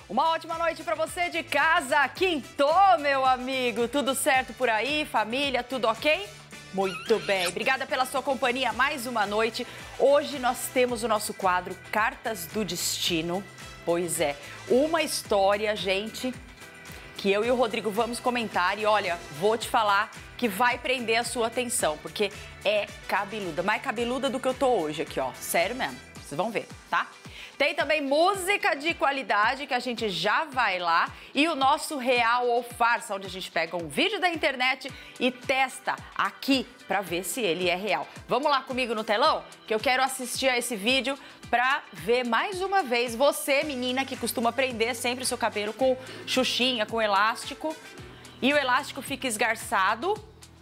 Uma ótima noite para você de casa. Quintou, meu amigo. Tudo certo por aí? Família, tudo ok? Muito bem. Obrigada pela sua companhia mais uma noite. Hoje nós temos o nosso quadro Cartas do Destino. Pois é, uma história, gente, que eu e o Rodrigo vamos comentar. E olha, vou te falar que vai prender a sua atenção, porque é cabeluda. Mais cabeluda do que eu tô hoje aqui, ó. Sério mesmo. Vocês vão ver, tá? Tem também música de qualidade, que a gente já vai lá. E o nosso Real ou Farsa, onde a gente pega um vídeo da internet e testa aqui pra ver se ele é real. Vamos lá comigo no telão? Que eu quero assistir a esse vídeo pra ver mais uma vez você, menina, que costuma prender sempre o seu cabelo com xuxinha, com elástico. E o elástico fica esgarçado.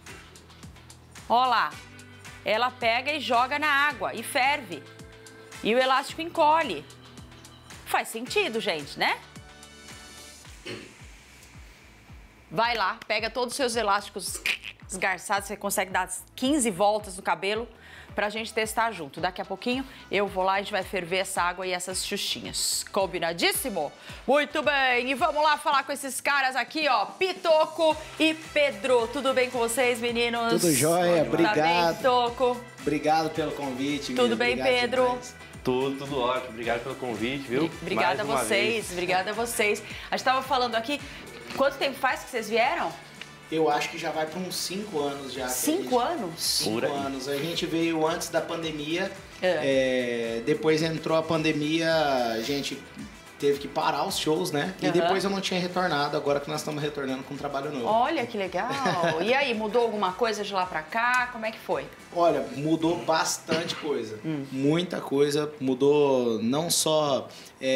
Ó lá. Ela pega e joga na água e ferve. E o elástico encolhe. Faz sentido, gente, né? Vai lá, pega todos os seus elásticos esgarçados, você consegue dar 15 voltas no cabelo pra gente testar junto. Daqui a pouquinho eu vou lá e a gente vai ferver essa água e essas xuxinhas. Combinadíssimo? Muito bem, e vamos lá falar com esses caras aqui, ó, Pitoco e Pedro. Tudo bem com vocês, meninos? Tudo jóia, obrigado. Tá bem, Pitoco? Obrigado pelo convite. Tudo bem, Pedro? Demais. Tudo ótimo. Obrigado pelo convite, viu? Obrigada a vocês, obrigada a vocês. A gente estava falando aqui, quanto tempo faz que vocês vieram? Eu acho que já vai para uns 5 anos já. 5 anos? 5 anos. A gente veio antes da pandemia, depois entrou a pandemia, a gente teve que parar os shows, né? E depois eu não tinha retornado, agora que nós estamos retornando com um trabalho novo. Olha que legal! E aí, mudou alguma coisa de lá pra cá? Como é que foi? Olha, mudou bastante coisa. Muita coisa. Mudou não só...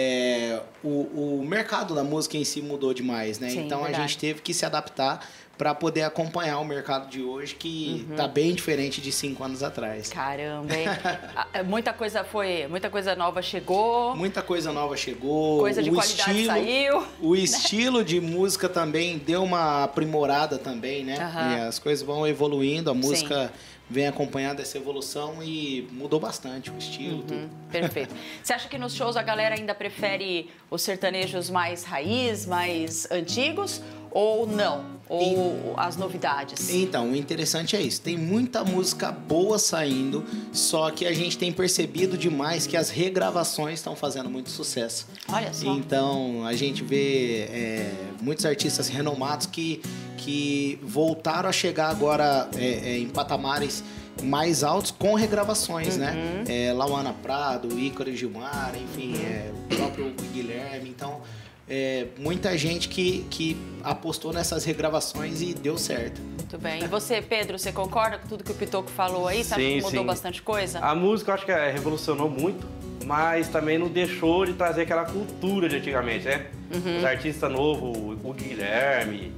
o mercado da música em si mudou demais, né? Sim, então verdade. a gente teve que se adaptar para poder acompanhar o mercado de hoje, que tá bem diferente de 5 anos atrás. Caramba, hein? Muita coisa nova chegou. Muita coisa nova chegou. Coisa de qualidade saiu. O estilo de música também deu uma aprimorada também, né? E as coisas vão evoluindo, a música vem acompanhando essa evolução e mudou bastante o estilo. Tudo. Perfeito. Você acha que nos shows a galera ainda prefere os sertanejos mais raiz, mais antigos, ou não? Ou as novidades? Então, o interessante é isso. Tem muita música boa saindo, só que a gente tem percebido demais que as regravações estão fazendo muito sucesso. Olha só. Então, a gente vê muitos artistas renomados que voltaram a chegar agora em patamares mais altos com regravações, né? Lauana Prado, Ícaro Gilmar, enfim, o próprio Guilherme. Então, muita gente que apostou nessas regravações e deu certo. Muito bem. E você, Pedro, você concorda com tudo que o Pitoco falou aí? Você acha que mudou bastante coisa? A música eu acho que revolucionou muito, mas também não deixou de trazer aquela cultura de antigamente, né? Os artistas novos, o Guilherme,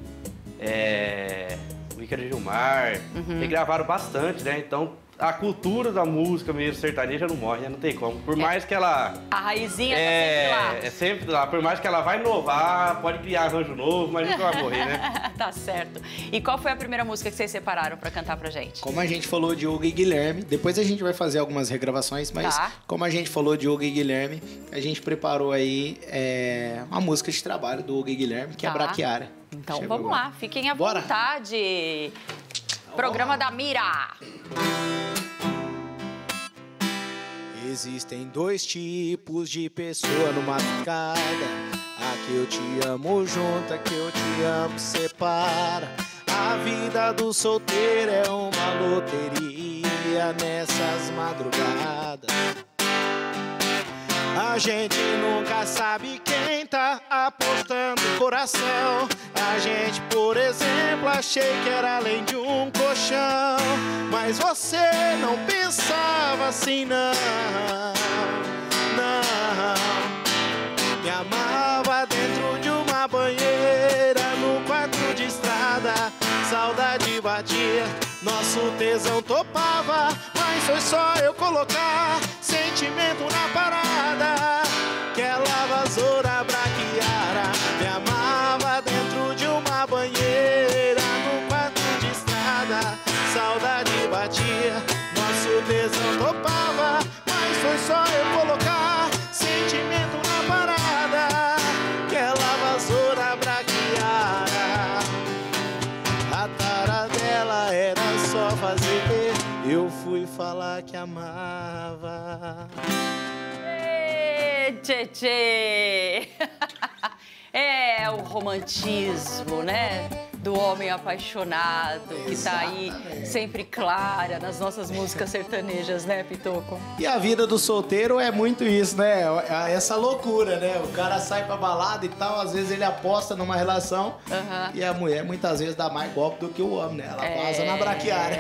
o Ícaro Gilmar, regravaram bastante, né? Então, a cultura da música mesmo sertaneja não morre, né? Não tem como. Por mais que ela... A raizinha tá sempre lá. É sempre lá. Por mais que ela vai inovar, pode criar arranjo novo, mas nunca vai morrer, né? Tá certo. E qual foi a primeira música que vocês separaram pra cantar pra gente? Como a gente falou de Hugo e Guilherme, depois a gente vai fazer algumas regravações, mas como a gente falou de Hugo e Guilherme, a gente preparou aí uma música de trabalho do Hugo e Guilherme, que é Braquiara. Então vamos lá, fiquem à vontade. Programa da Mira. Existem 2 tipos de pessoa numa picada. A que eu te amo junto, a que eu te amo separa. A vida do solteiro é uma loteria nessas madrugadas. A gente nunca sabe quem tá apostando o coração. A gente, por exemplo, achei que era além de um colchão. Mas você não pensava assim, não. Me amava dentro de uma banheira, no quarto de estrada. Saudade batia, nosso tesão topava. Mas foi só eu colocar sentimento na parada, que ela vassoura braquiara. Me amava dentro de uma banheira, no quarto de estrada. Saudade batia, nosso tesão topava. Mas foi só eu colocar sentimento na parada, que ela falar que amava. Tchê, tchê. É o romantismo, né? Do homem apaixonado, que tá aí sempre clara nas nossas músicas sertanejas, né, Pitoco? E a vida do solteiro é muito isso, né? Essa loucura, né? O cara sai pra balada e tal, às vezes ele aposta numa relação e a mulher muitas vezes dá mais golpe do que o homem, né? Ela vaza na braquiária.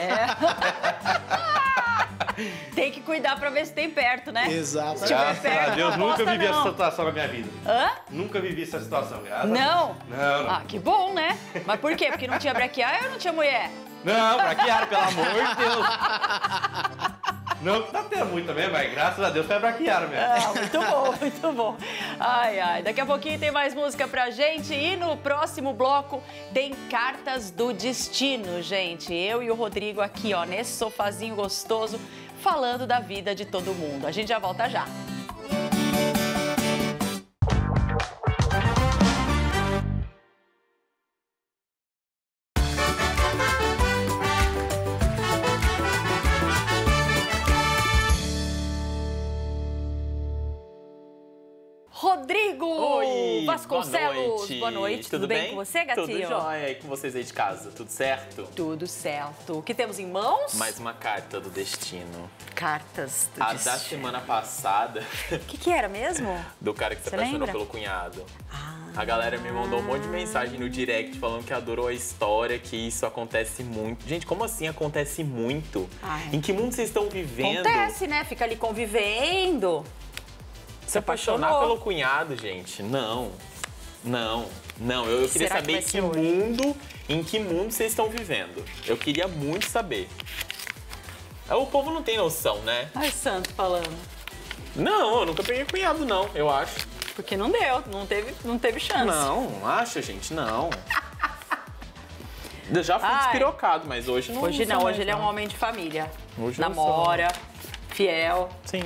Tem que cuidar pra ver se tem perto, né? Exato. Se tiver Graças a Deus, nunca vivi não. essa situação na minha vida. Hã? Nunca vivi essa situação, graças a Não? Deus. Não. Ah, que bom, né? Mas por quê? Porque não tinha braquiária ou não tinha mulher? Não, braquiária, pelo amor de Deus. Não, tá tendo muito também, mas graças a Deus foi braquiária mesmo. Ah, muito bom, muito bom. Ai, ai. Daqui a pouquinho tem mais música pra gente e no próximo bloco tem Cartas do Destino, gente. Eu e o Rodrigo aqui, ó, nesse sofazinho gostoso, falando da vida de todo mundo. A gente já volta já. Rodrigo Oi, Vasconcelos, boa noite. Tudo bem com você, gatinho? Tudo jóia. E com vocês aí de casa, tudo certo? Tudo certo. O que temos em mãos? Mais uma carta do destino. Cartas do A destino. da semana passada, O que era mesmo? do cara que se Você apaixonou lembra? pelo cunhado. A galera me mandou um monte de mensagem no direct falando que adorou a história, que isso acontece muito. Gente, como assim acontece muito? Ai. Em que mundo vocês estão vivendo? Acontece, né? Fica ali convivendo. Se apaixonar apaixonou. pelo cunhado, gente, não. Não, não. Eu queria Será que vai saber ser hoje? em que mundo vocês estão vivendo. Eu queria muito saber. O povo não tem noção, né? Ai, santo falando. Não, eu nunca peguei cunhado, não, eu acho. Porque não deu, não teve chance. Não, acha, gente, não. Eu já fui Ai. despirocado, mas hoje não. Hoje sou não, mais, hoje ele é um homem de família. Hoje eu Namora, fiel. Sim.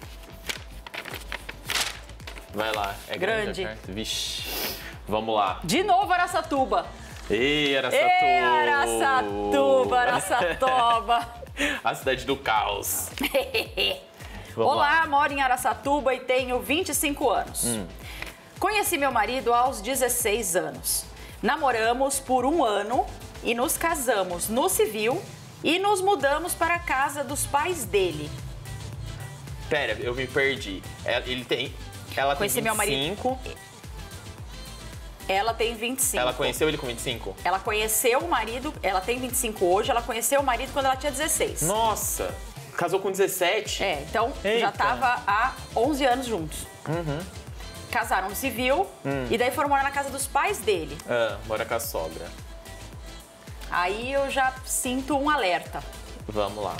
Vai lá, é Grande. grande a carta? Vixe. Vamos lá. De novo, Araçatuba. Ei, Araçatuba. Ei, Araçatuba, Araçatoba. A cidade do caos. Vamos Olá, lá. moro em Araçatuba e tenho 25 anos. Conheci meu marido aos 16 anos. Namoramos por 1 ano e nos casamos no civil e nos mudamos para a casa dos pais dele. Pera, eu me perdi. Ele tem. Ela tem Conheci meu 25. Ela tem 25. Ela conheceu ele com 25? Ela conheceu o marido, ela tem 25 hoje, ela conheceu o marido quando ela tinha 16. Nossa! Casou com 17? É, então Eita. já tava há 11 anos juntos. Casaram no civil e daí foram morar na casa dos pais dele. Ah, mora com a sogra. Aí eu já sinto um alerta. Vamos lá.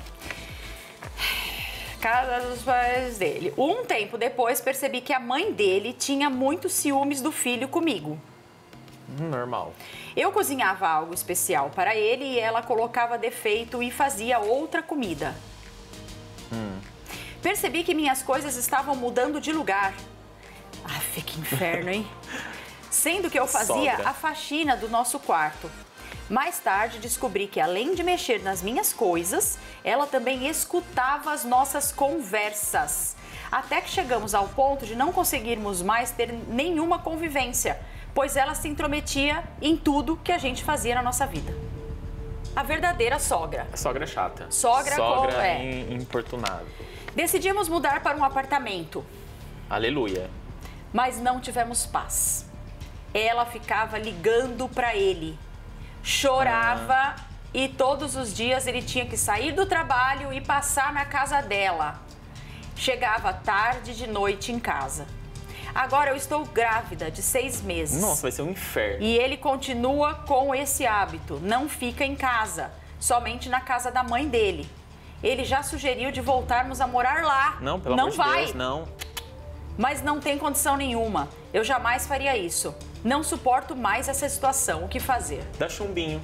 Casa dos pais dele. Um tempo depois, percebi que a mãe dele tinha muitos ciúmes do filho comigo. Normal. Eu cozinhava algo especial para ele e ela colocava defeito e fazia outra comida. Percebi que minhas coisas estavam mudando de lugar. Aff, que inferno, hein? Sendo que eu fazia Sogra. a faxina do nosso quarto. Mais tarde, descobri que além de mexer nas minhas coisas, ela também escutava as nossas conversas. Até que chegamos ao ponto de não conseguirmos mais ter nenhuma convivência, pois ela se intrometia em tudo que a gente fazia na nossa vida. A verdadeira sogra. A sogra é chata. Sogra importunada. Decidimos mudar para um apartamento, Aleluia. mas não tivemos paz. Ela ficava ligando para ele, chorava e todos os dias ele tinha que sair do trabalho e passar na casa dela. Chegava tarde de noite em casa. Agora eu estou grávida de 6 meses. Nossa, vai ser um inferno. E ele continua com esse hábito, não fica em casa, somente na casa da mãe dele. Ele já sugeriu de voltarmos a morar lá. Não, pelo não amor de vai. Deus, não. Mas não tem condição nenhuma. Eu jamais faria isso. Não suporto mais essa situação. O que fazer? Dá chumbinho.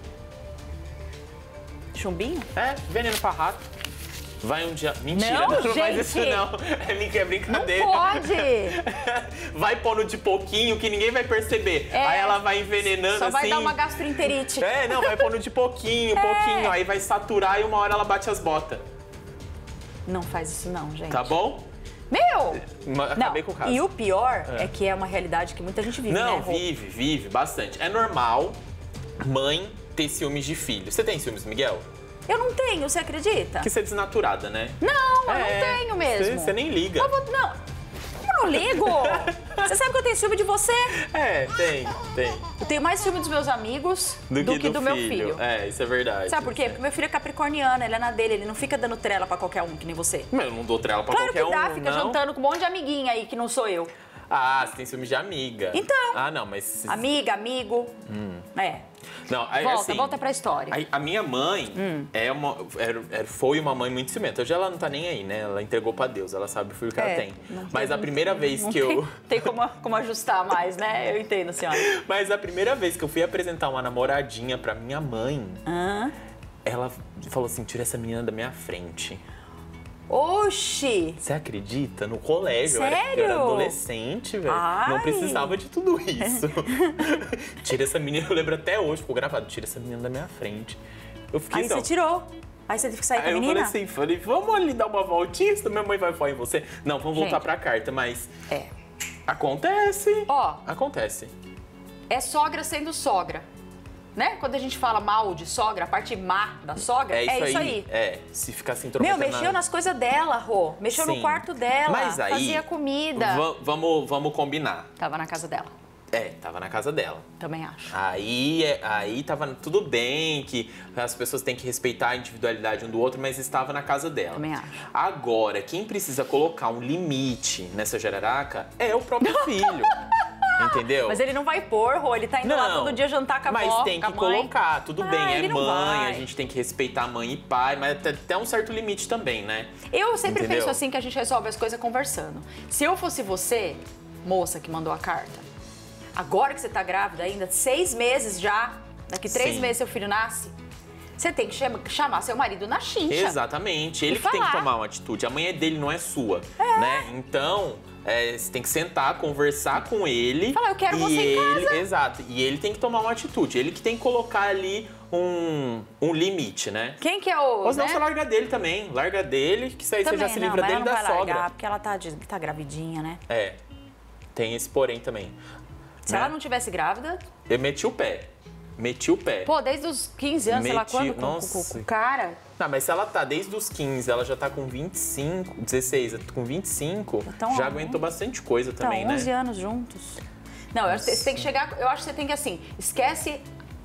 Chumbinho? É, veneno pra rato. Vai um dia... Mentira, Não, não faz isso gente. não. É brincadeira. Não pode! Vai pondo de pouquinho que ninguém vai perceber. É. Aí ela vai envenenando Só assim. vai dar uma gastroenterite. É, não, vai pondo de pouquinho, pouquinho. Aí vai saturar e uma hora ela bate as botas. Não faz isso não, gente. Tá bom? Meu! Acabei com o caso. E o pior é que é uma realidade que muita gente vive, Não, né? vive bastante. É normal mãe ter ciúmes de filho. Você tem ciúmes, Miguel? Eu não tenho, você acredita? Que você é desnaturada, né? Não, eu não tenho mesmo. Você nem liga. Não, eu não ligo. Você sabe que eu tenho ciúme de você? É, tem. Eu tenho mais ciúme dos meus amigos do que do meu filho. É, isso é verdade. Sabe por quê? Porque meu filho é capricorniano, ele é na dele, ele não fica dando trela pra qualquer um, que nem você. Mas eu não dou trela pra Claro qualquer que dá, um, fica não. jantando com um monte de amiguinha aí, que não sou eu. Ah, você tem ciúmes de amiga. Então. Ah, não, mas... Amiga, amigo. É. Não, aí, Volta pra história. A minha mãe foi uma mãe muito ciumenta. Hoje ela não tá nem aí, né? Ela entregou pra Deus, ela sabe o filho que ela tem. Mas a primeira vez que eu... Tem como ajustar mais, né? Eu entendo, senhora. Mas a primeira vez que eu fui apresentar uma namoradinha pra minha mãe, ela falou assim, tira essa menina da minha frente. Oxi! Você acredita? No colégio. Sério? Eu era adolescente, velho. Não precisava de tudo isso. Tira essa menina, eu lembro até hoje, ficou gravado, tira essa menina da minha frente. Eu fiquei Aí então, você tirou. Aí você teve que sair com a menina? Eu falei, vamos ali dar uma voltinha, senão minha mãe vai falar em você. Não, vamos voltar pra carta, mas... Acontece. Acontece. É sogra sendo sogra. Né? Quando a gente fala mal de sogra, a parte má da sogra, é isso aí. É, se ficar se intrometendo. Meu, mexeu nas coisas dela, Rô. Mexeu no quarto dela. Mas aí, fazia comida. Vamos combinar. Tava na casa dela. Tava na casa dela. Também acho. Aí tava tudo bem, que as pessoas têm que respeitar a individualidade um do outro, mas estava na casa dela. Também acho. Agora, quem precisa colocar um limite nessa jararaca é o próprio filho. Entendeu? Mas ele não vai pôr, Rô. Ele tá indo lá todo dia jantar com a avó, mas tem que colocar, tudo bem, é mãe, a gente tem que respeitar mãe e pai, mas até um certo limite também, né? Eu sempre penso assim que a gente resolve as coisas conversando. Se eu fosse você, moça que mandou a carta, agora que você tá grávida ainda, 6 meses já, daqui 3 meses seu filho nasce, você tem que chamar seu marido na chincha. Exatamente, ele que tem que tomar uma atitude. A mãe é dele, não é sua, né? Então... você tem que sentar, conversar com ele. Falar, eu quero você em casa. Exato. E ele tem que tomar uma atitude. Ele que tem que colocar ali um limite, né? Quem que é o... Ou senão você larga dele também. Larga dele, que isso aí também, você já se livra dele e da sogra. Largar, porque ela tá gravidinha, né? Tem esse porém também. Se ela não tivesse grávida... Eu meti o pé. Pô, desde os 15 anos, sei lá quando, com o cara... Não, mas se ela tá desde os 15, ela já tá com 25, 16, com 25, então, já aguentou bastante coisa também, 11 anos juntos. Não, você tem que chegar... Eu acho que você tem que, assim, esquece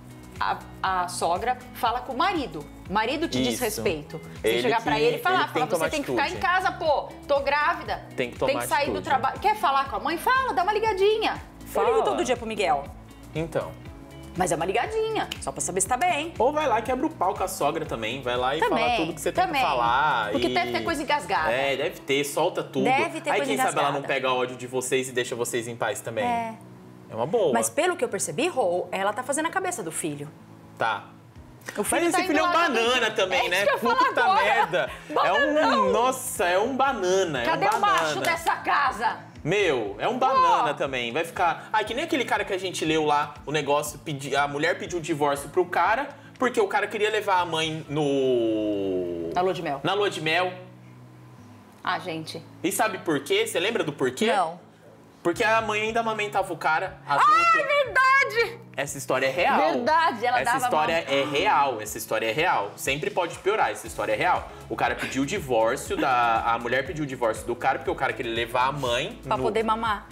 a sogra, fala com o marido. O marido te diz respeito. Você chegar pra ele e falar, você tem que ficar em casa, pô, tô grávida. Tem que tomar Tem que sair atitude. do trabalho. Quer falar com a mãe? Fala, dá uma ligadinha. Eu ligo todo dia pro Miguel. Então... Mas é uma ligadinha, só pra saber se tá bem. Ou vai lá e quebra o pau com a sogra também. Vai lá e fala tudo que você tem que falar. Porque deve ter coisa engasgada. Deve ter, solta tudo. Deve ter aí coisa quem engasgada. sabe ela não pega ódio de vocês e deixa vocês em paz também. É uma boa. Mas pelo que eu percebi, Rô, ela tá fazendo a cabeça do filho. Tá. Mas esse filho é um banana também, né? Puta merda. Nossa, é um banana. Cadê o macho dessa casa? Meu, é um banana também. Vai ficar... que nem aquele cara que a gente leu lá, o negócio, a mulher pediu o divórcio pro cara, porque o cara queria levar a mãe na lua de mel. Na lua de mel. Gente. E sabe por quê? Você lembra do porquê? Não. Porque a mãe ainda amamentava o cara adulto. É verdade! Essa história é real. Verdade, ela dava... Essa história é real. Sempre pode piorar, essa história é real. O cara pediu o divórcio, a mulher pediu o divórcio do cara, porque o cara queria levar a mãe... Pra poder mamar.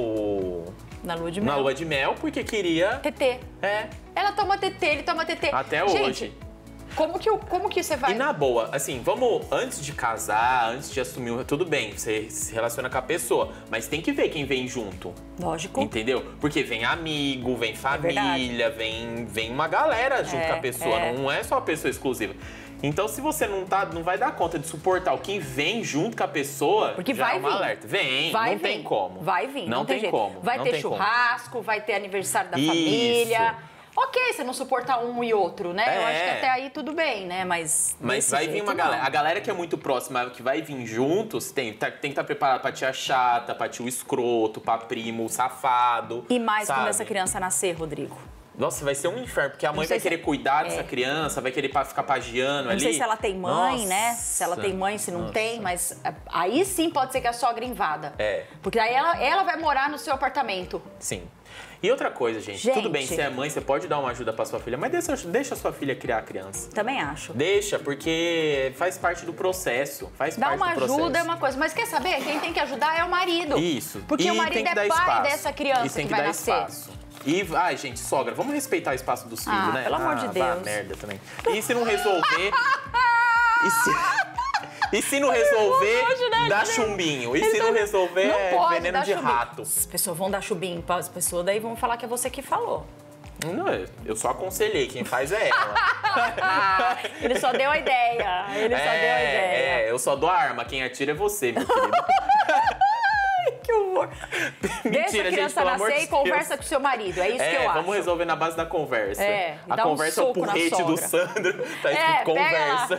Na lua de mel. Na lua de mel, porque queria... Tetê. Ela toma tetê, ele toma tetê. Até hoje. Como que você vai... E na boa, assim, vamos, antes de casar, antes de assumir, tudo bem, você se relaciona com a pessoa, mas tem que ver quem vem junto. Lógico. Entendeu? Porque vem amigo, vem família, vem uma galera junto com a pessoa, não é só a pessoa exclusiva. Então, se você não vai dar conta de suportar o que vem junto com a pessoa, porque já vai é uma vir. alerta. Não tem como. Vai vir, não tem jeito. como. Vai ter churrasco, vai ter aniversário da família. Ok, você não suportar um e outro, né? Eu acho que até aí tudo bem, né? Mas vai vir uma galera. A galera que é muito próxima, que vai vir juntos, tem que estar preparado pra tia chata, pra tio escroto, pra primo safado. E mais quando essa criança nascer, Rodrigo? Nossa, vai ser um inferno, porque a mãe vai querer cuidar dessa criança, vai querer ficar pagiando ali. Não sei se ela tem mãe, né? Se ela tem mãe, se não tem, mas aí sim pode ser que a sogra invada. Porque aí ela vai morar no seu apartamento. Sim. E outra coisa, gente, tudo bem, se é mãe, você pode dar uma ajuda pra sua filha, mas deixa a sua filha criar a criança. Também acho. Deixa, porque faz parte do processo. Dar uma ajuda é uma coisa, mas quer saber? Quem tem que ajudar é o marido. Isso. Porque o marido é pai dessa criança que vai nascer. Espaço. E, ai, gente, sogra, vamos respeitar o espaço dos filhos, né? Pelo amor de Deus. Merda também. E se não resolver... E se não resolver, dá chumbinho. E se não resolver, é veneno de rato. As pessoas vão dar chumbinho para as pessoas, daí vão falar que é você que falou. Não, eu só aconselhei, quem faz é ela. Ele só deu a ideia. Eu só dou a arma, quem atira é você, meu querido. Que horror. Mentira, deixa a criança nascer e conversa com o seu marido, é isso que eu acho. Vamos resolver na base da conversa. A conversa é o porrete do Sandro, tá escrito conversa.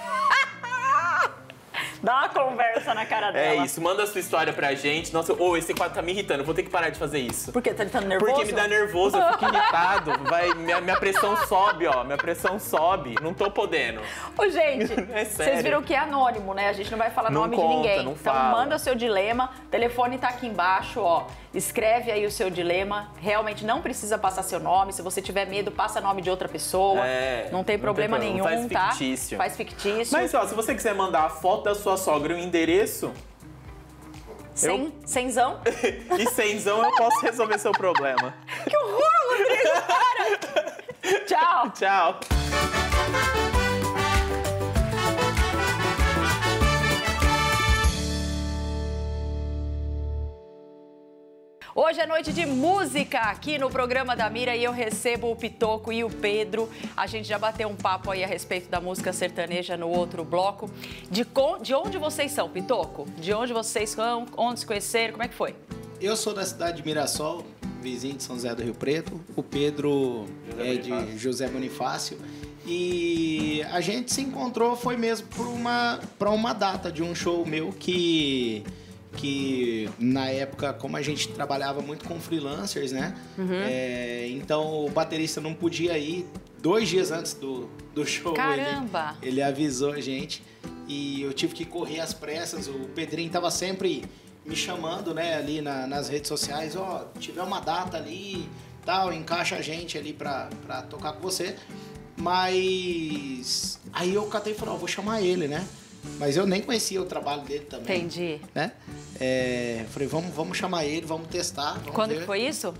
Dá uma conversa na cara dela. É isso, manda a sua história pra gente. Nossa, esse quadro tá me irritando, eu vou ter que parar de fazer isso. Por quê? Tá ficando nervoso? Porque me dá nervoso, eu fico irritado. Minha pressão sobe, ó. Minha pressão sobe. Não tô podendo. Ô, gente, sério. Vocês viram que é anônimo, né? A gente não vai falar nome de ninguém. Não então fala. Manda o seu dilema. O telefone tá aqui embaixo, ó. Escreve aí o seu dilema. Realmente não precisa passar seu nome. Se você tiver medo, passa nome de outra pessoa. Não tem problema nenhum, faz fictício. Faz fictício. Mas, ó, se você quiser mandar a foto da sua sogra e o endereço... Cenzão? E cenzão eu posso resolver seu problema. Que horror, Rodrigo! Para! Tchau! Tchau! Hoje é noite de música aqui no programa da Mira e eu recebo o Pitoco e o Pedro. A gente já bateu um papo aí a respeito da música sertaneja no outro bloco. De onde vocês são, Pitoco? De onde vocês são? Onde se conheceram? Como é que foi? Eu sou da cidade de Mirassol, vizinho de São José do Rio Preto. O Pedro é de José Bonifácio. E a gente se encontrou foi mesmo para uma data de um show meu que na época, como a gente trabalhava muito com freelancers, né? Então o baterista não podia ir 2 dias antes do show. Caramba! Ele avisou a gente e eu tive que correr às pressas. O Pedrinho tava sempre me chamando, né, ali nas redes sociais. Tiver uma data ali, tal, encaixa a gente ali pra tocar com você. Mas aí eu catei e falei, vou chamar ele, né? Mas eu nem conhecia o trabalho dele também. Entendi. Né? Falei, vamos chamar ele, vamos testar. Quando que foi isso?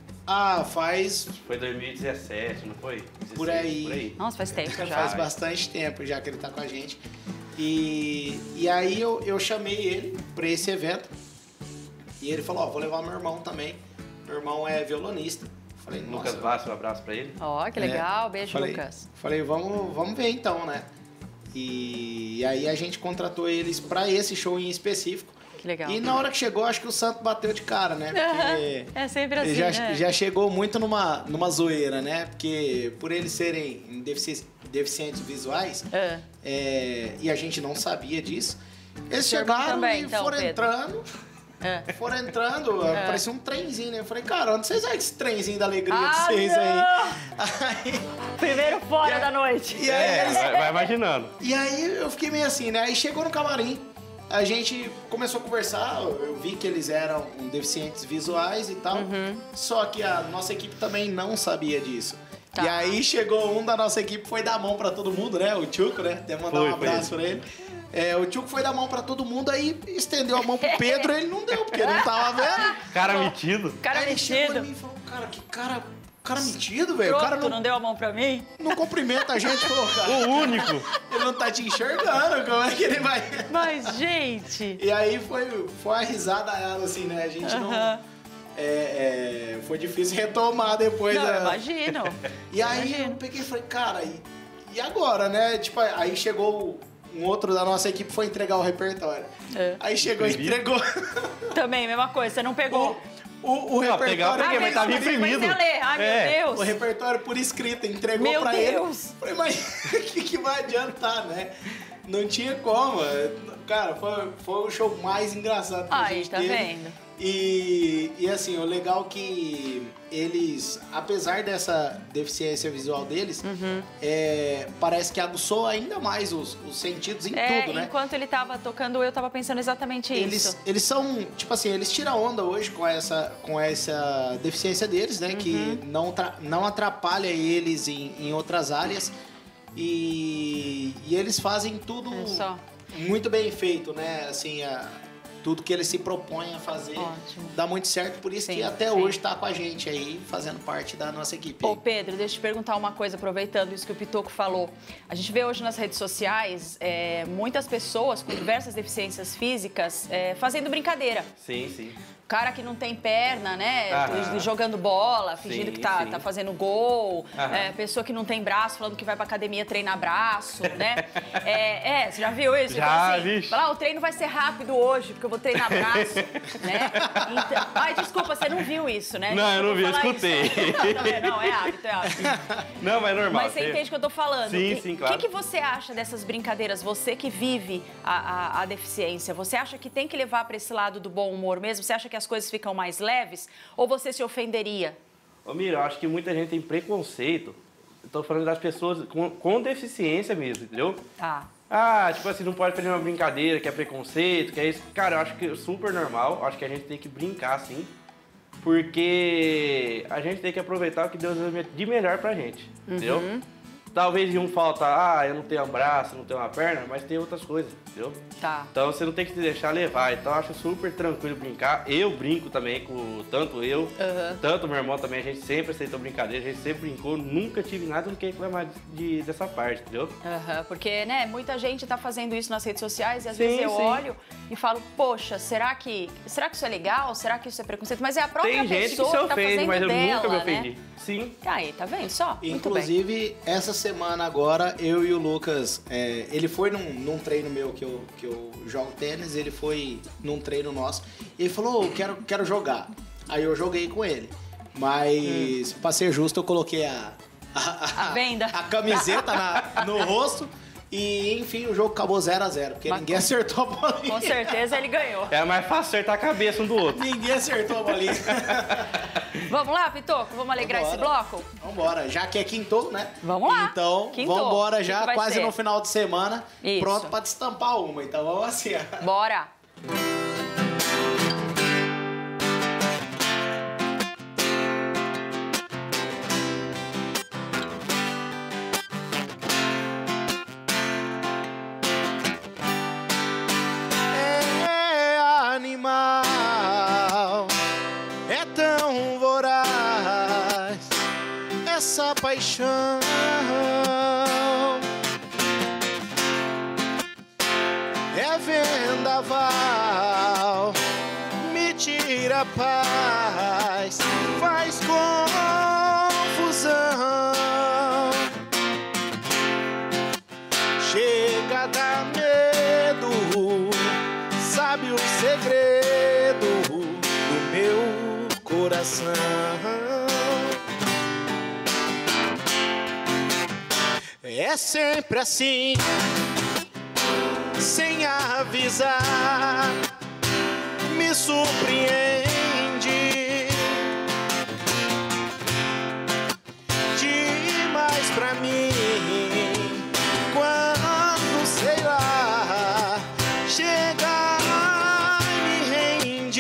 Foi 2017, não foi? 16, por aí. Nossa, faz tempo já. Faz bastante tempo já que ele tá com a gente. E aí eu chamei ele pra esse evento. E ele falou, vou levar meu irmão também. Meu irmão é violonista. Falei, Lucas Vasco, um abraço pra ele. Que legal. Beijo, Lucas. Falei, vamos ver então, né? E aí a gente contratou eles pra esse show em específico. Que legal. E na hora que chegou, acho que o santo bateu de cara, né? Porque é sempre assim, já chegou muito numa zoeira, né? Porque por eles serem deficientes visuais, e a gente não sabia disso, eles chegaram também, e então, foram Pedro. entrando. Foram entrando, parecia um trenzinho, né? Eu falei, cara, onde vocês vão esse trenzinho da alegria de vocês aí? Primeiro fora da noite. E aí, vai imaginando. E aí eu fiquei meio assim, né? Aí chegou no camarim, a gente começou a conversar, eu vi que eles eram deficientes visuais e tal, só que a nossa equipe também não sabia disso. Tá. E aí chegou um da nossa equipe, foi dar a mão pra todo mundo, né? O Tchuco, né? Até mandar um abraço pra ele. O Tchuco foi dar a mão pra todo mundo, aí estendeu a mão pro Pedro, ele não deu, porque ele não tava vendo. Cara metido. Aí ele chegou em mim e falou, cara, que cara metido, velho. O cara não deu a mão pra mim? Não cumprimenta a gente, falou, cara. O único. Ele não tá te enxergando, como é que ele vai... Mas, gente... E aí foi a risada ela, assim, né? A gente não... foi difícil retomar depois. Não, imagino. E aí eu peguei e falei, cara, e agora, né? Tipo, aí chegou um outro da nossa equipe, foi entregar o repertório. Aí chegou e entregou. Também, mesma coisa, você não pegou... O repertório... Peguei, mas tava imprimido. Ai, meu Deus. O repertório por escrito, entregou pra ele. Falei, mas o que vai adiantar, né? Não tinha como. Cara, foi o show mais engraçado que a gente tá teve. vendo? E assim, o legal é que eles, apesar dessa deficiência visual deles, parece que aguçou ainda mais os sentidos em tudo, né? Enquanto ele tava tocando, eu tava pensando exatamente isso. Eles são, tipo assim, eles tiram onda hoje com essa deficiência deles, né? Que não atrapalha eles em outras áreas. E eles fazem tudo muito bem feito, né? Assim, tudo que eles se propõem a fazer dá muito certo, por isso que até hoje tá com a gente aí, fazendo parte da nossa equipe. Ô Pedro, deixa eu te perguntar uma coisa, aproveitando isso que o Pitoco falou. A gente vê hoje nas redes sociais muitas pessoas com diversas deficiências físicas fazendo brincadeira. Sim, sim. Cara que não tem perna, né? Jogando bola, fingindo que tá fazendo gol. Pessoa que não tem braço, falando que vai pra academia treinar braço, né? Você já viu isso? Já, assim, fala, o treino vai ser rápido hoje, porque eu vou treinar braço, né? Então, desculpa, você não viu isso, né? Não, eu não vi, eu escutei. Não, é hábito. Não, mas é normal. Mas você entende o que eu tô falando. Sim, claro. O que você acha dessas brincadeiras? Você que vive a deficiência, você acha que tem que levar pra esse lado do bom humor mesmo? Você acha que as coisas ficam mais leves ou você se ofenderia? Ô, Mira, eu acho que muita gente tem preconceito. Estou falando das pessoas com deficiência mesmo, entendeu? Tá. Tipo assim, não pode fazer uma brincadeira, que é preconceito, que é isso. Cara, eu acho que é super normal. Eu acho que a gente tem que brincar, sim. Porque a gente tem que aproveitar o que Deus deu de melhor pra gente, entendeu? Talvez um falta, eu não tenho um braço, não tenho uma perna, mas tem outras coisas, entendeu? Tá. Então você não tem que se deixar levar. Então eu acho super tranquilo brincar. Eu brinco também com tanto tanto meu irmão também. A gente sempre aceitou brincadeira, a gente sempre brincou. Nunca tive nada do que reclamar dessa parte, entendeu? Porque, né, muita gente tá fazendo isso nas redes sociais e às vezes eu olho e falo, poxa, será que isso é legal? Será que isso é preconceito? Mas é a própria tem gente pessoa que se ofende, tá fazendo mas eu dela, nunca me né? ofendi. Sim. Aí, tá vendo? Só. Inclusive, essa semana agora, eu e o Lucas, ele foi num treino meu que eu jogo tênis, ele foi num treino nosso, e ele falou, quero jogar. Aí eu joguei com ele. Mas, pra ser justo, eu coloquei a venda. a camiseta no rosto. E, enfim, o jogo acabou 0-0, porque ninguém acertou a bolinha. Com certeza ele ganhou. É mais fácil acertar a cabeça um do outro. Ninguém acertou a bolinha. Vamos lá, Pitoco? Vamos alegrar esse bloco? Vambora, já que é quintou, né? Vamos lá. Então, Quintou. vambora já, que quase ser? no final de semana. Isso. Pronto pra destampar uma. Então vamos assim. Bora. É tão voraz essa paixão, é vendaval, me tira a paz, faz confusão, chega a dar medo, sabe o segredo do meu coração. É sempre assim, sem avisar, me surpreende demais pra mim. Quando, sei lá, chega e me rende,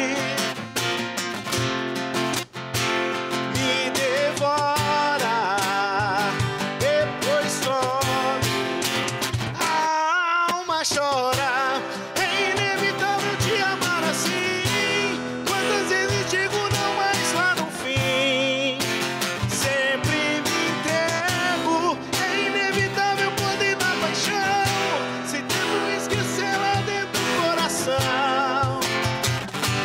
me devora, depois some, a alma chora. É inevitável te amar assim. Quantas vezes digo não, mas lá no fim sempre me entrego. É inevitável poder dar paixão, sem tempo esquecer lá dentro do coração.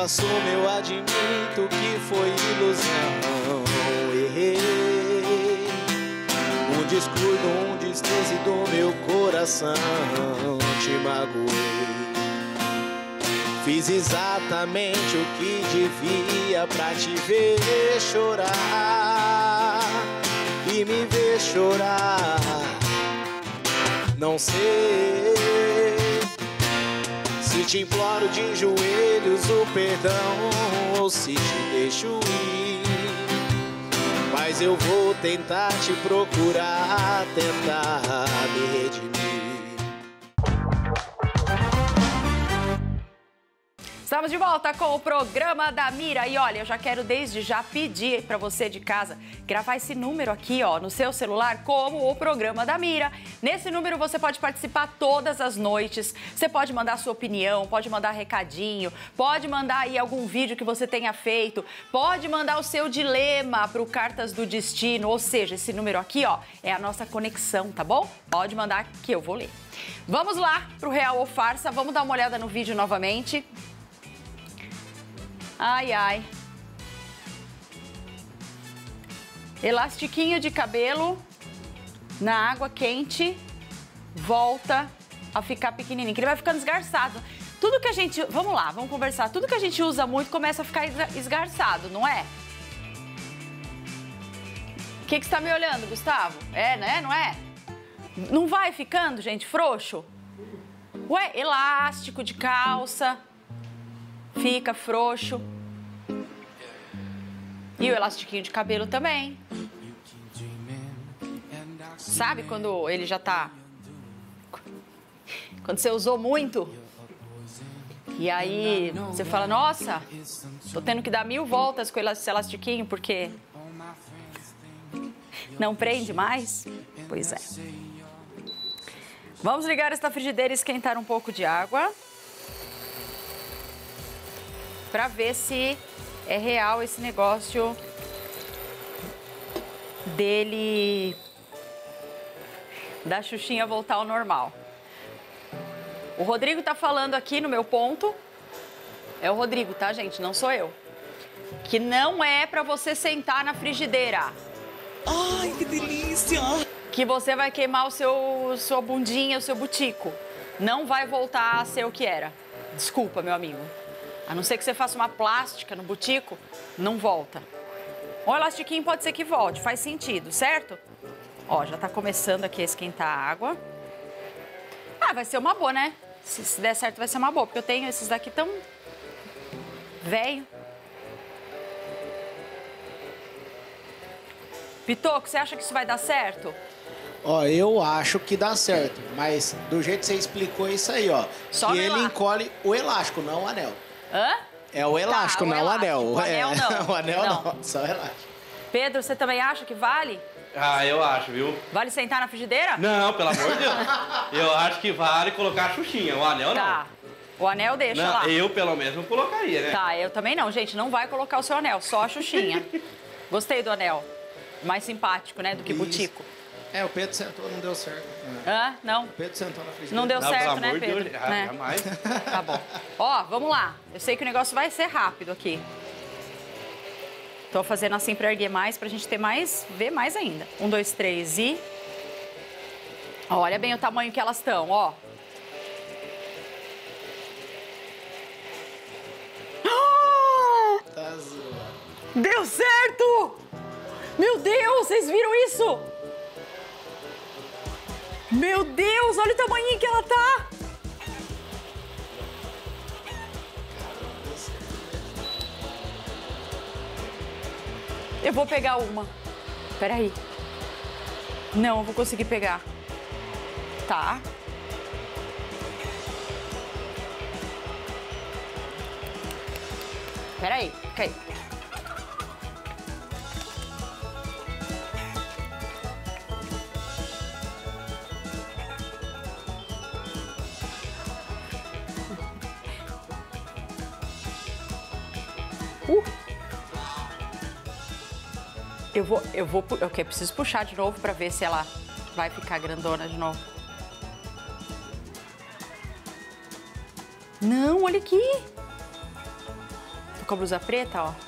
assumo, eu admito que foi ilusão. Errei. Um descuido, um deslize do meu coração. Te magoei. Fiz exatamente o que devia pra te ver chorar e me ver chorar. Não sei se te imploro de joelhos o perdão ou se te deixo ir, mas eu vou tentar te procurar, tentar me redimir. Estamos de volta com o programa da Mira. E olha, eu já quero desde já pedir para você de casa gravar esse número aqui, ó, no seu celular como o programa da Mira. Nesse número você pode participar todas as noites. Você pode mandar sua opinião, pode mandar recadinho, pode mandar aí algum vídeo que você tenha feito, pode mandar o seu dilema para o Cartas do Destino. Ou seja, esse número aqui, ó, é a nossa conexão, tá bom? Pode mandar que eu vou ler. Vamos lá pro Real ou Farsa. Vamos dar uma olhada no vídeo novamente. Ai, ai. Elastiquinho de cabelo na água quente volta a ficar pequenininho, que ele vai ficando esgarçado. Tudo que a gente... Vamos lá, vamos conversar. Tudo que a gente usa muito começa a ficar esgarçado, não é? O que você tá me olhando, Gustavo? É, né? Não é? Não vai ficando, gente, frouxo? Ué, elástico de calça... Fica frouxo. E o elastiquinho de cabelo também. Sabe quando ele já tá... Quando você usou muito. E aí você fala, nossa, tô tendo que dar 1000 voltas com esse elastiquinho porque... Não prende mais? Pois é. Vamos ligar esta frigideira e esquentar um pouco de água. Pra ver se é real esse negócio dele, da Xuxinha voltar ao normal. O Rodrigo tá falando aqui no meu ponto, é o Rodrigo, tá, gente? Não sou eu. Que não é pra você sentar na frigideira. Ai, que delícia! Que você vai queimar sua bundinha, o seu butico. Não vai voltar a ser o que era. Desculpa, meu amigo. A não ser que você faça uma plástica no butico, não volta. O elastiquinho pode ser que volte, faz sentido, certo? Ó, já tá começando aqui a esquentar a água. Ah, vai ser uma boa, né? Se der certo, vai ser uma boa, porque eu tenho esses daqui tão velho. Pitoco, você acha que isso vai dar certo? Ó, eu acho que dá certo, mas do jeito que você explicou isso aí, ó. Só que no ele elástico. encolhe o elástico, não o anel. Hã? É o elástico, Tá, o não o elástico. anel. O anel não. O anel Não. não, só o elástico. Pedro, você também acha que vale? Ah, eu acho, viu? Vale sentar na frigideira? Não, pelo amor de Deus. Eu acho que vale colocar a Xuxinha, o anel não. Tá. O anel deixa Não, lá. eu pelo menos não colocaria, né? Tá, eu também não, gente. Não vai colocar o seu anel, só a Xuxinha. Gostei do anel. Mais simpático, né, do que Isso. butico. É, o Pedro sentou, não deu certo. Hã? Não? O Pedro sentou na frigideira. Não deu Não, certo, pelo né, amor de Pedro? Deus, Né? jamais. Tá bom. Ó, vamos lá. Eu sei que o negócio vai ser rápido aqui. Tô fazendo assim pra erguer mais, pra gente ter mais, ver mais ainda. 1, 2, 3 e... Olha bem o tamanho que elas estão, ó. Tá zoando. Deu certo! Meu Deus, vocês viram isso? Meu Deus, olha o tamanho que ela tá! Eu vou pegar uma. Peraí. Não, eu vou conseguir pegar. Tá. Peraí, fica aí. Eu preciso puxar de novo pra ver se ela vai ficar grandona de novo. Não, olha aqui. com a blusa preta, ó.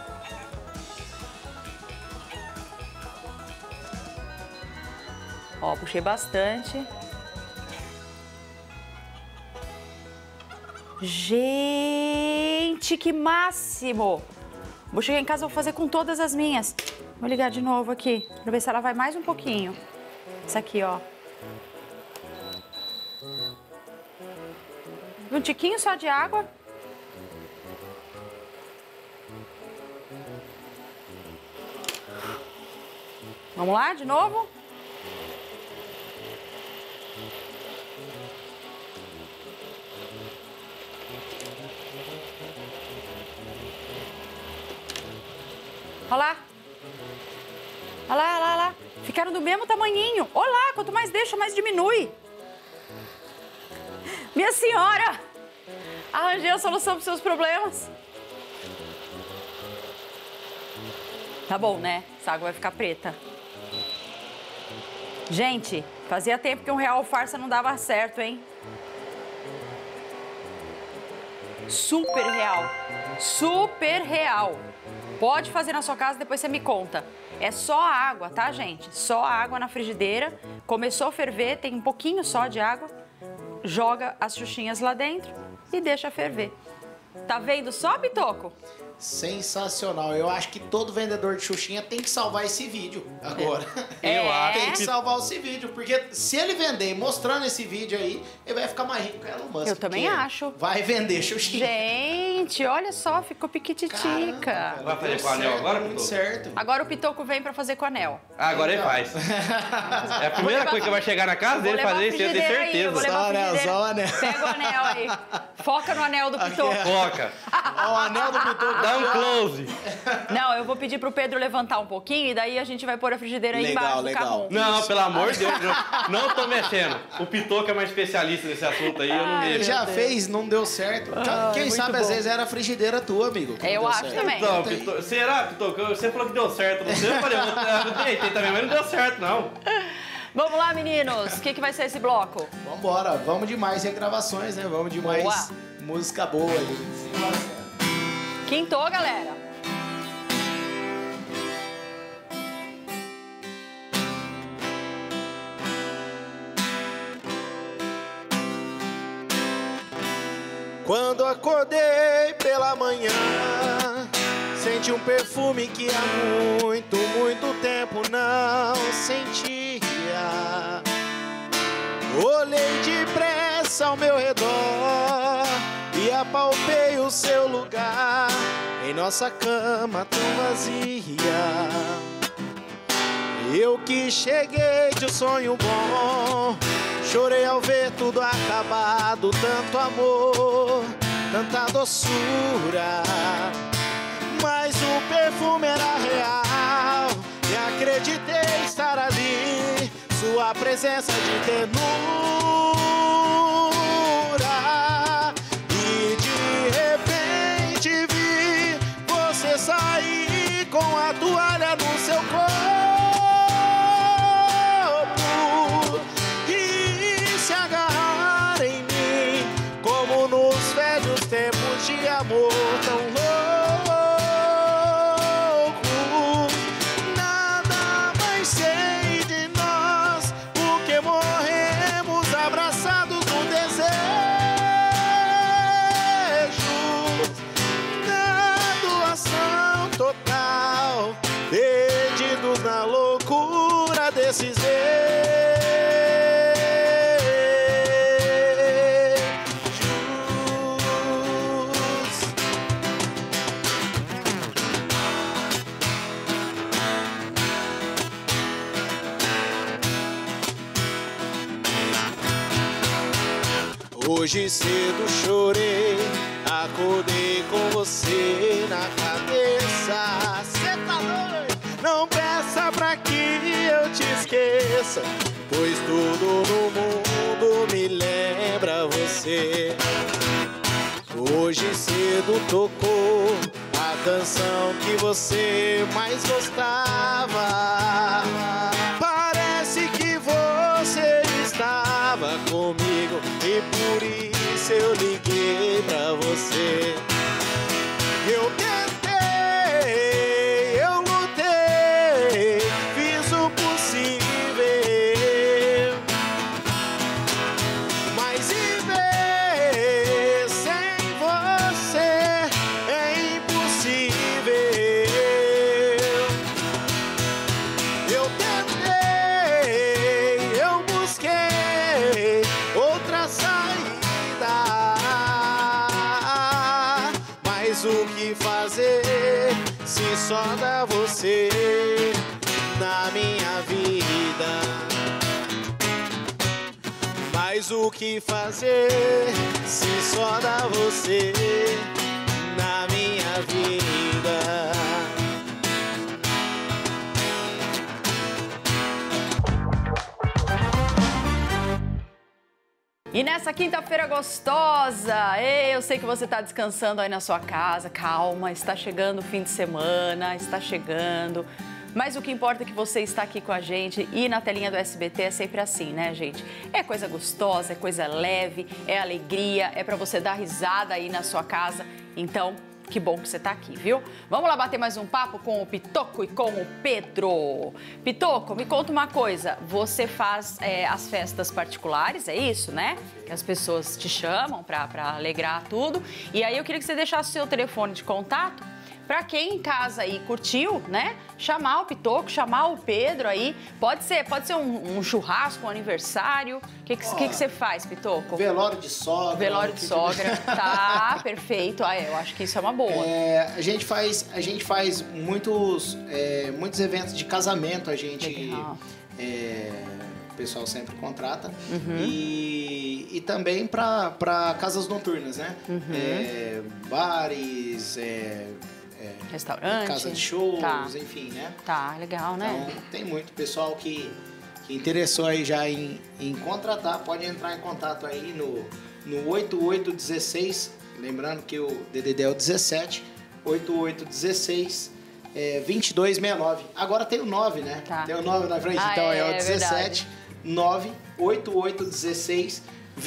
Ó, puxei bastante. Gente, que máximo! Vou chegar em casa e vou fazer com todas as minhas. Vou ligar de novo aqui, pra ver se ela vai mais um pouquinho. Essa aqui, ó. Um tiquinho só de água. Vamos lá, de novo? Olha lá. Olha lá, olha lá, olha lá. Ficaram do mesmo tamanhinho. Olha lá, quanto mais deixa, mais diminui. Minha senhora! Arranjei a solução para os seus problemas. Tá bom, né? Essa água vai ficar preta. Gente, fazia tempo que um real farsa não dava certo, hein? Super real. Super real. Pode fazer na sua casa, depois você me conta. É só água, tá, gente? Só água na frigideira. Começou a ferver, tem um pouquinho só de água. Joga as xuxinhas lá dentro e deixa ferver. Tá vendo só, Pitoco? Sensacional. Eu acho que todo vendedor de xuxinha tem que salvar esse vídeo agora. Eu acho Tem que salvar esse vídeo, porque se ele vender mostrando esse vídeo aí, ele vai ficar mais rico que o Elon Musk. Eu também acho. Vai vender xuxinha. Gente, olha só, ficou piquititica. Vai fazer com o anel agora, Muito Pitoco? certo. Agora o Pitoco vem pra fazer com o anel. Ah, agora ele faz. É a primeira coisa que vai chegar na casa dele fazer isso, eu tenho certeza. Vou levar a frigideira. Só o anel. Pega o anel aí. Foca no anel do Pitoco. Foca. Ó, o anel do Pitoco. Dá um close. Não, eu vou pedir pro Pedro levantar um pouquinho e daí a gente vai pôr a frigideira aí Legal, embaixo legal. do carro. Não, pelo amor de Deus, não tô mexendo. O Pitoco é mais especialista nesse assunto aí, eu não Ele mexo. já fez, não deu certo. Quem muito sabe bom. às vezes era a frigideira tua, amigo. que não Eu deu acho certo. também. Então, Pitoco, será, Pitoco? Você falou que deu certo, não sei. Eu falei, eu tentei também, mas não deu certo, não. Vamos lá, meninos. O que vai ser esse bloco? Vambora, vamos de mais regravações, né? Vamos de mais Boa. música boa ali. Quintou, galera. Quando acordei pela manhã, senti um perfume que há muito, muito tempo não sentia. Olhei depressa ao meu redor e apalpei o seu lugar em nossa cama tão vazia. Eu que cheguei de um sonho bom, chorei ao ver tudo acabado, tanto amor, tanta doçura. Mas o perfume era real e acreditei estar ali, sua presença de ternura. E de repente vi você sair com a toalha no seu corpo e se agarrar em mim, como nos velhos tempos de amor tão louco. Nada mais sei de nós, porque morremos abraçados no desejo, na doação total, perdidos na loucura desses beijos. Hoje cedo chorei, acordei com você na cabeça. Cê tá doido? Não peça pra que eu te esqueça, pois tudo no mundo me lembra você. Hoje cedo tocou a canção que você mais gostava. Parece que você estava comigo e por isso eu liguei pra você. Eu só dá você na minha vida. Mas o que fazer se só dá você na minha vida? E nessa quinta-feira gostosa, eu sei que você está descansando aí na sua casa, calma, está chegando o fim de semana, está chegando. Mas o que importa é que você está aqui com a gente e na telinha do SBT é sempre assim, né, gente? É coisa gostosa, é coisa leve, é alegria, é para você dar risada aí na sua casa. Então, que bom que você está aqui, viu? Vamos lá bater mais um papo com o Pitoco e com o Pedro. Pitoco, me conta uma coisa. Você faz as festas particulares, é isso, né? Que as pessoas te chamam para alegrar tudo. E aí eu queria que você deixasse o seu telefone de contato para quem em casa aí curtiu, né? Chamar o Pitoco, chamar o Pedro aí. Pode ser um churrasco, um aniversário. O que você faz, Pitoco? Velório de sogra. Velório de sogra. Tá, perfeito. Eu acho que isso é uma boa. A gente faz muitos eventos de casamento, o pessoal sempre contrata. E também para casas noturnas, né? Bares, restaurante, casa de shows, tá. Enfim, né? Tá, legal, né? Então, tem muito pessoal que interessou aí já em contratar. Pode entrar em contato aí no 8816, lembrando que o DDD é o 17, 8816 2269. Agora tem o 9, né? Tá. Tem o 9 na frente, então é o 17 verdade. 98816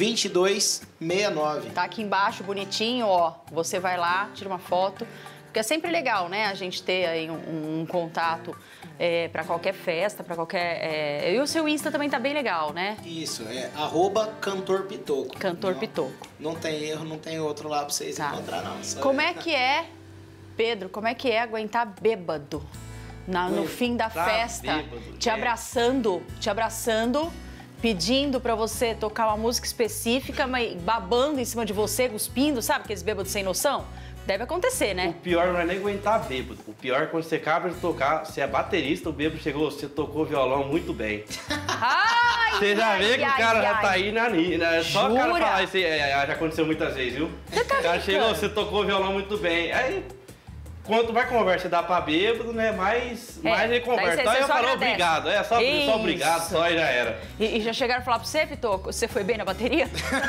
2269. Tá aqui embaixo, bonitinho, ó. Você vai lá, tira uma foto. Porque é sempre legal, né? A gente ter aí um contato para qualquer festa, para qualquer... E o seu Insta também tá bem legal, né? Isso, @Cantor Pitoco. Cantor Pitoco. Não tem erro, não tem outro lá pra vocês encontrar, não. Como é que é, Pedro, como é que é aguentar bêbado no fim da festa? Bêbado, te abraçando, pedindo pra você tocar uma música específica, mas babando em cima de você, cuspindo, sabe? Aqueles bêbados sem noção. Deve acontecer, né? O pior não é nem aguentar bêbado. O pior é quando você acaba de tocar, você é baterista, o bêbado chegou, você tocou violão muito bem. Ai, Você já vê que o cara já tá aí na nina. Só o cara Jura? falar isso aí, já aconteceu muitas vezes, viu? Você tá O cara chegou, brincando? você tocou violão muito bem. Aí, quanto mais conversa dá pra bêbado, né? Mais ele conversa. daí Então você eu só falo agradece. obrigado. Só obrigado, só e já era. E já chegaram a falar pra você, Pitoco, você foi bem na bateria?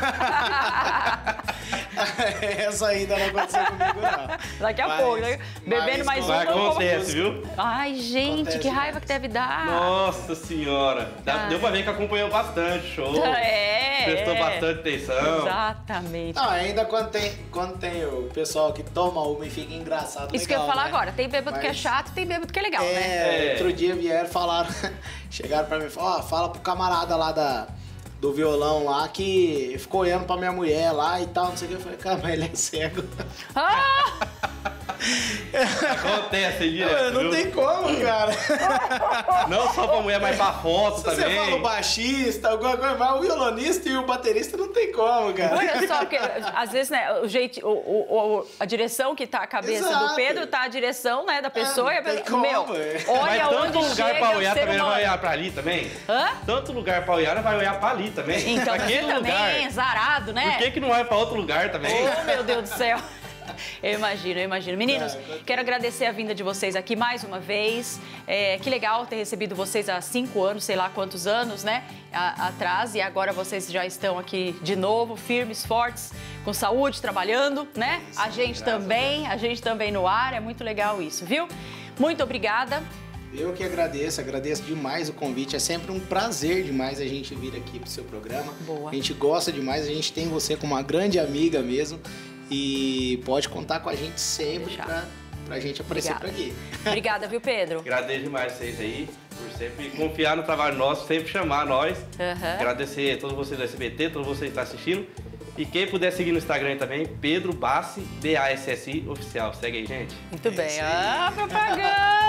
Essa ainda não aconteceu comigo, não. Daqui a pouco, né? Bebendo mais um. Vai não acontece, viu? Ai, gente, Acontece que raiva demais. que deve dar. Nossa senhora. Deu pra ver que acompanhou bastante o show. Prestou bastante atenção. Exatamente. Não, ainda quando tem o pessoal que toma uma e fica engraçado, Isso que eu ia legal, falar né? agora. Tem bêbado que é Mas- chato, tem bêbado que é legal, né? Outro dia vieram, falaram, chegaram pra mim e falaram, fala pro camarada lá do violão lá que ficou olhando pra minha mulher lá e tal, não sei o que. Eu falei, cara, mas ele é cego. Ah! Acontece direto, Não viu? tem como, cara. Não só pra mulher, mas pra foto Se também. você fala o baixista, alguma coisa, mas o violonista e o baterista não tem como, cara. Olha só, porque às vezes, né, o jeito, a direção que tá a cabeça do Exato. Pedro tá a direção, né, da pessoa e a não tem pessoa. como, Meu, é. olha Mas onde tanto lugar chega pra o olhar ser também não vai humano. olhar pra ali também? Hã? Tanto lugar pra olhar, vai olhar pra ali também. Então, você Aquele também lugar. é zarado, né? Por que não vai pra outro lugar também? Oh, meu Deus do céu. Eu imagino. Meninos, Cara, quero agradecer a vinda de vocês aqui mais uma vez. Que legal ter recebido vocês há 5 anos, sei lá quantos anos, né? Atrás. E agora vocês já estão aqui de novo, firmes, fortes, com saúde, trabalhando, né? A gente também no ar. É muito legal isso, viu? Muito obrigada. Eu que agradeço demais o convite. É sempre um prazer demais a gente vir aqui pro seu programa. Boa. A gente gosta demais, a gente tem você como uma grande amiga mesmo. E pode contar com a gente sempre pra gente aparecer Obrigada. por aqui. Obrigada, viu, Pedro? Agradeço demais vocês aí, por sempre confiar no trabalho nosso, sempre chamar nós. Aham. Agradecer a todos vocês do SBT, todos vocês que estão assistindo. E quem puder seguir no Instagram também, Pedro Bassi, BASSI Oficial. Segue aí, gente. Muito bem. isso aí. Ah, propaganda!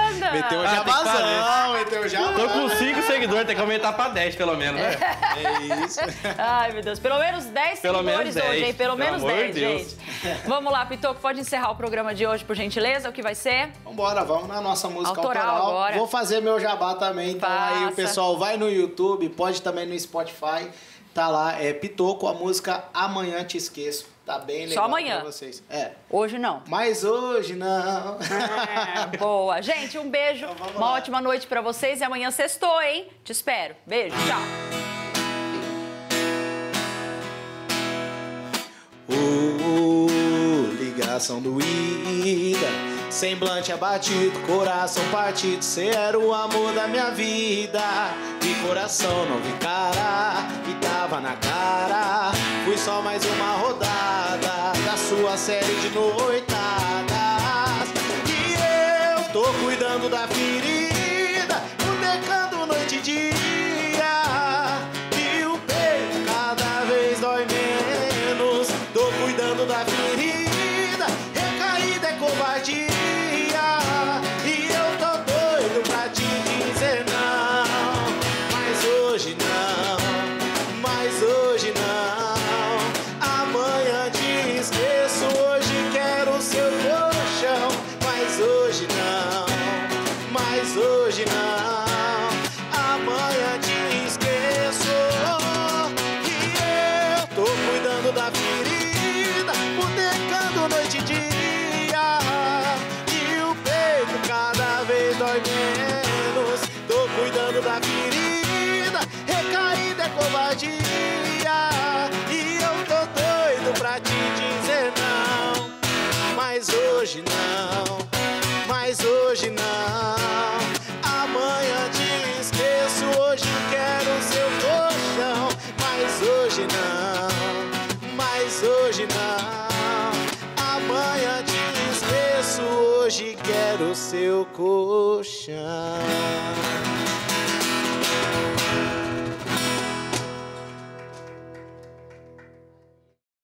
manda. Meteu um tem que jabazão, fazer. meteu um jabazão. Tô com 5 seguidores, tem que aumentar pra 10 pelo menos, né? É isso. Ai, meu Deus. Pelo menos 10 Pelo seguidores menos 10, hoje, hein? Pelo pelo menos amor 10, de Deus. gente. Vamos lá, Pitoco, pode encerrar o programa de hoje, por gentileza? O que vai ser? Vambora, vamos na nossa música Autoral autoral. agora. Vou fazer meu jabá também, então aí o Faça. pessoal vai no YouTube, pode também no Spotify. Tá lá, é Pitoco, a música Amanhã Te Esqueço. Tá bem legal amanhã? pra vocês. É. Hoje não. Mas hoje não. Boa. Gente, um beijo. Então, vamos Uma lá. ótima noite pra vocês e amanhã sextou, hein? Te espero. Beijo, tchau. Ligação doída, semblante abatido, coração partido. Cê era o amor da minha vida. Vi coração, não vi cara, e tava na cara. Fui só mais uma rodada da sua série de noitadas. E eu tô cuidando da ferida, botecando noite e dia. E o peito cada vez dói menos. Tô cuidando da ferida, recaída é covardia. E eu tô doido pra te dizer não. Mas hoje não, mas hoje não. Amanhã te esqueço, hoje quero seu colchão. Mas hoje não, mas hoje não. Amanhã te esqueço. E eu tô cuidando da ferida, botecando noite e dia. E o peito cada vez dói menos. Tô cuidando da ferida, recaída é covardia. E eu tô doido pra te dizer não. Mas hoje não, mas hoje não. Amanhã te esqueço, hoje quero seu colchão. Mas hoje não, mas hoje não. Amanhã te esqueço, hoje quero seu colchão.